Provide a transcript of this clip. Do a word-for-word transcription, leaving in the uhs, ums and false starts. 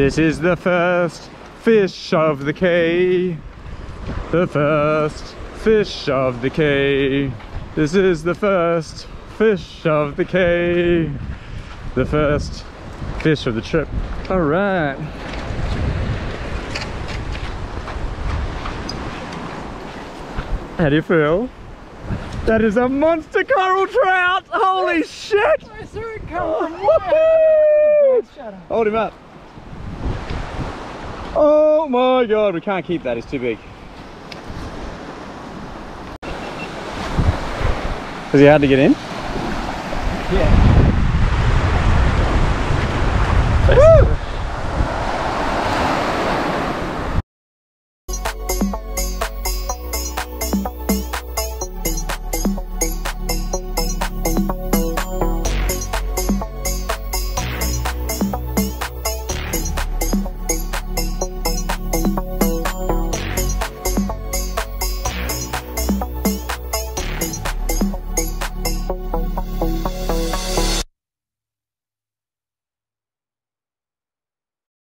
This is the first fish of the K. The first fish of the K. This is the first fish of the K. The first fish of the trip. All right. How do you feel? That is a monster coral trout! Holy shit! I saw it come from way. Hold him up. Oh my god, we can't keep that, it's too big. Is he hard to get in?